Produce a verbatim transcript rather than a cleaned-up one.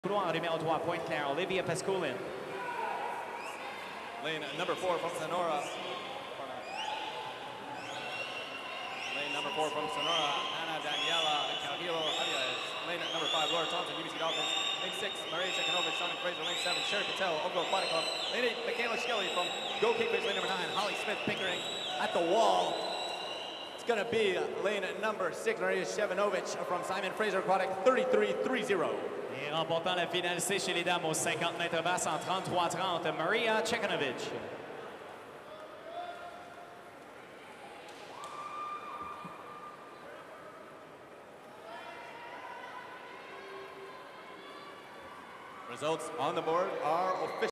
Couloir numéro trois, Pointe-Claire, Olivia Pasculin. Lane number four from Sonora. Lane number four from Sonora, Ana Daniela Calvillo Arias. Lane number five, Laura Thompson, U B C Dolphins. Lane six, Maria Chekanovich, Sonic Fraser. Lane seven, Sherry Patel, Oakville Aquatic Club. Lane eight, Michaela Shkelly from Go Cambridge. Lane number nine, Holly Smith Pickering at the wall. It's gonna be lane number six, Maria Shevanovich from Simon Fraser Aquatic, thirty-three three zero. Et remportant la finalité chez les dames aux cinquante mètres basses en trente-trois trente, Maria Chekanovich. Results on the board are official.